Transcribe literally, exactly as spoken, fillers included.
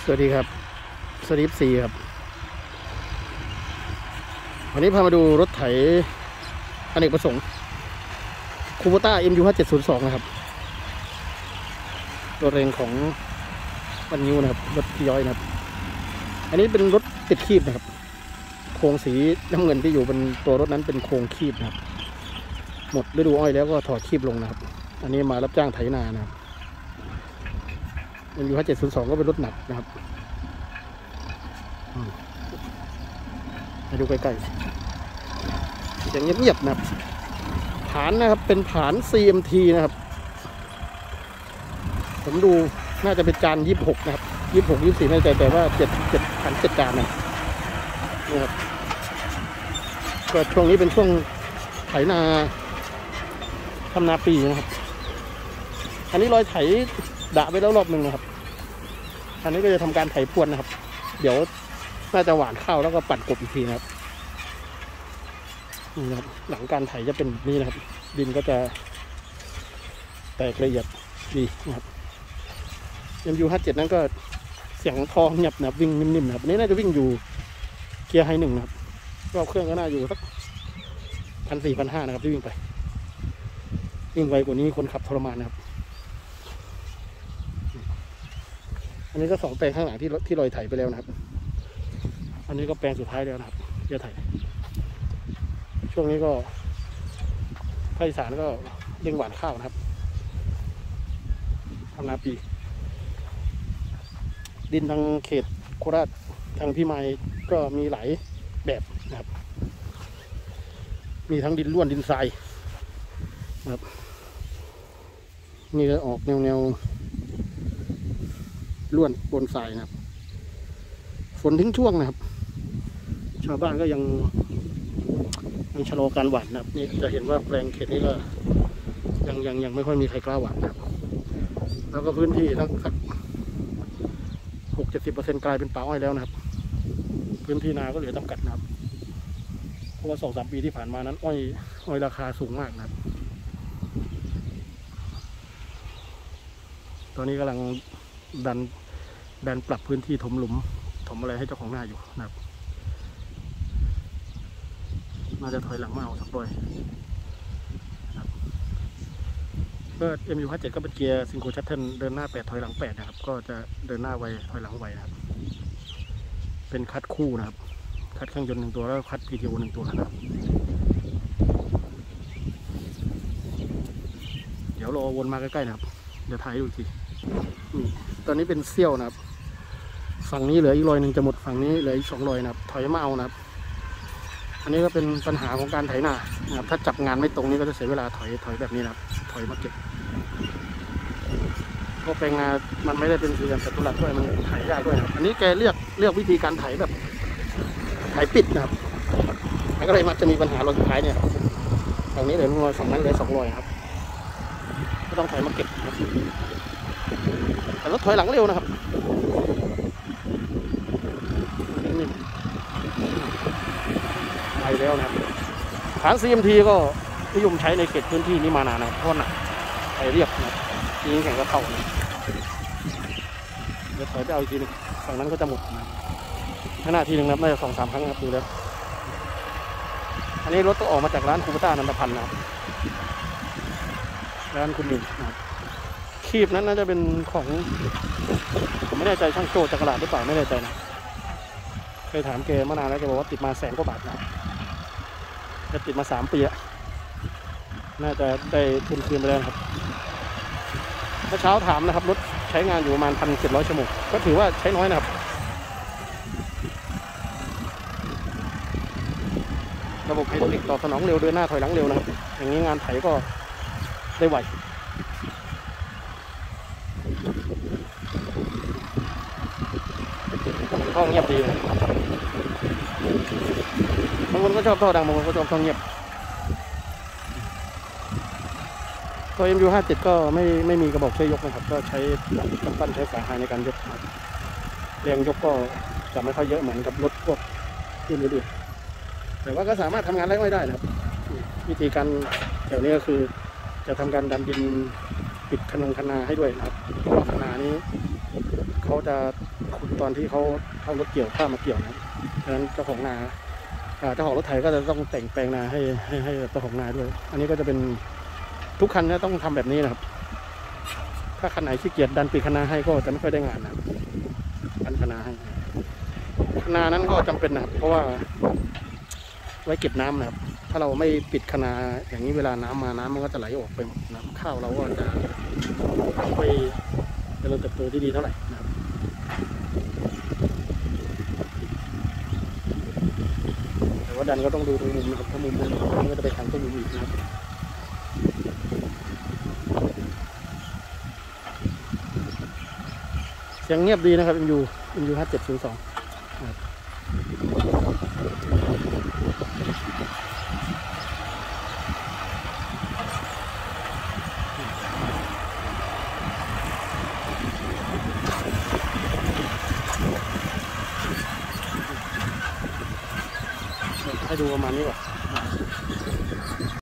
สวัสดีครับสลิปซีครับวันนี้พามาดูรถไถอเนกประสงค์คูโบต้า เอ็ม ยู ห้าเจ็ดศูนย์สอง นะครับตัวเร่งของวันนิวนะครับรถย้อยนะครับอันนี้เป็นรถติดคีบนะครับโครงสีน้ำเงินที่อยู่บนตัวรถนั้นเป็นโครงคีบนะครับหมดฤดูอ้อยแล้วก็ถอดคีบลงนะครับอันนี้มารับจ้างไถนานะครับ เอ็ม ยู ห้าเจ็ดศูนย์สอง ก็เป็นรถหนักนะครับมาดูใกล้ๆอย่างเงียบๆนะครับฐานนะครับเป็นฐาน ซี เอ็ม ที นะครับผมดูน่าจะเป็นจานยี่สิบหกนะครับยี่สิบหก ยี่สิบสี่ไม่แน่ใจแต่ว่าเจ็ด เจ็ดฐานเจ็ดจานนะนี่ครับก็ช่วงนี้เป็นช่วงไถนาทำนาปีนะครับอันนี้รอยไถดะไปแล้วรอบหนึ่งนะครับอันนี้ก็จะทำการไถพรวนนะครับเดี๋ยวน่าจะหว่านข้าวแล้วก็ปั่นกบอีกทีนะครับนี่นะครับหลังการไถจะเป็นแบบนี้นะครับดินก็จะแตกละเอียดดีนะครับ เอ็ม ยู ห้าเจ็ด นั้นก็เสียงทองเงียบนะครับวิ่งนิ่มๆนะครับอันนี้น่าจะวิ่งอยู่เกียร์ไฮหนึ่งนะครับรอบเครื่องก็น่าอยู่สักพันสี่พันห้านะครับที่วิ่งไปวิ่งไวกว่านี้คนขับทรมานนะครับอันนี้ก็สองแปลงข้างหลังที่ที่ลอยไถไปแล้วนะครับอันนี้ก็แปลงสุดท้ายแล้วนะครับเดี๋ยวไถช่วงนี้ก็ภาคอีสานก็เร่งหว่านข้าวนะครับทำนาปีดินทางเขตโคราชทางพี่ไม้ก็มีหลายแบบนะครับมีทั้งดินล้วนดินทรายนะครับนี่ก็ออกแนวแนวล้วนบนทรายนะครับฝนทิ้งช่วงนะครับชาวบ้านก็ยังยังชะลอการหว่านนะครับนี่จะเห็นว่าแปลงเขตนี้ก็ยังยังยังไม่ค่อยมีใครกล้าหว่านนะครับแล้วก็พื้นที่ทั้งสักหกเจ็ดสิบเปอร์เซ็นต์กลายเป็นป่าอ้อยแล้วนะครับพื้นที่นาก็เหลือจำกัดนะครับเพราะว่าสองสามปีที่ผ่านมานั้นอ้อยอ้อยราคาสูงมากนะครับตอนนี้กำลังดันดันปรับพื้นที่ถมหลุมถมอะไรให้เจ้าของนาอยู่นะครับน่าจะถอยหลังมาเอาสักด้วยก็ เอ็ม ยู ห้าเจ็ด ก็เป็นเกียร์ซิงโครชัตเทิลเดินหน้าแปดถอยหลังแปดนะครับก็จะเดินหน้าไวถอยหลังไวนะครับเป็นคัดคู่นะครับคัดเครื่องยนต์หนึ่งตัวแล้วคัด พี ที โอ หนึ่งตัวนะครับเดี๋ยวรอวนมาใกล้ๆนะครับเดี๋ยวถ่ายดูทีตอนนี้เป็นเซี่ยวนะครับฝั่งนี้เหลืออีกรอยหนึ่งจะหมดฝั่งนี้เหลืออีกสองรอยนะครับถอยมาเอานะครับอันนี้ก็เป็นปัญหาของการไถนานะครับถ้าจับงานไม่ตรงนี้ก็จะเสียเวลาถอยถอยแบบนี้นะครับถอยมาเก็บเพราะแปลงนามันไม่ได้เป็นสี่เหลี่ยมจัตุรัสด้วยมันไถยากด้วยนะครับอันนี้แกเลือกเลือกวิธีการไถแบบไถปิดนะครับมันก็เลยมักจะมีปัญหารอยสุดท้ายเนี่ยฝั่งนี้เหลือรอยฝั่งนั้นเหลือสองรอยครับก็ต้องถอยมาเก็บแต่รถถอยหลังเร็วนะครับนี่ไปแล้วนะครับฐาน ซี เอ็ม ที ก็นิยมใช้ในเขตพื้นที่นี้มานานนะครับเพราะหนักไปเรียบนะยิงแข่งก็เข้านะเดี๋ยวถอยไปเอาอีกทีนึงฝั่งนั้นก็จะหมดนะขณะทีหนึ่งนะครับน่าจะสองสามครั้งครับดูแล้วอันนี้รถต้องออกมาจากร้านคูโบต้านันทพันธ์นะครับร้านคุณหนึ่งนะครับคีบนั้นน่าจะเป็นของผมไม่แน่ใจช่างโจ้จักรราชหรือเปล่าไม่แน่ใจนะเคยถามแกมานานแล้วแกบอกว่าติดมาแสนกว่าบาทนะจะติดมาสามปีอะน่าจะได้ทุนคืนไปแล้วครับเมื่อเช้าถามนะครับรถใช้งานอยู่ประมาณพันเจ็ดร้อยชั่วโมงก็ถือว่าใช้น้อยนะครับระบบไฮดรอลิกตอบสนองเร็วเดินหน้าถอยหลังเร็วนะครับอย่างนี้งานไถก็ได้ไวท่อเงียบดีนะบางคนก็ชอบท่อดังบางคนก็ชอบท่อเงียบตัว เอ็ม ยู ห้าเจ็ด ก็ไม่ไม่มีกระบอกช่วยยกนะครับก็ใช้กำปั้นใช้สายไฮในการยกแรงยกก็จะไม่ค่อยเยอะเหมือนกับรถพวกที่อื่นๆแต่ว่าก็สามารถทำงานไร่อ้อยได้นะครับวิธีการแถวนี้ก็คือจะทำการดันดินปิดขนงคนาให้ด้วยนะครับเพราะว่าคนานี้เขาจะขุดตอนที่เขาเอารถเกี่ยวข้ามมาเกี่ยวนะดังนั้นเจ้าของนาเจ้าของรถไถก็จะต้องแต่งแปลงนาให้ให้ให้เจ้าของนาด้วยอันนี้ก็จะเป็นทุกคันจะต้องทำแบบนี้นะครับถ้าคันไหนขี้เกียจดันปีกคณาให้ก็จะไม่ค่อยได้งานนะครับดันคณาให้คณานั้นก็จำเป็นนะครับเพราะว่าไว้เก็บน้ำนะครับถ้าเราไม่ปิดคณาอย่างนี้เวลาน้ำมาน้ำมันก็จะไหลออกไปหมดน้ำข้าวเราก็จะไม่เจริญเติบโตที่ดีเท่าไหร่นะครับแต่ว่าดันก็ต้องดูตรงมุมนะครับถ้ามุมนั้นมันก็จะไปทางต้นมุมอีกนะครับเสียงเงียบดีนะครับ เอ็ม ยู เอ็ม ยู ห้าเจ็ดศูนย์สองให้ดูประมาณนี้ก่อน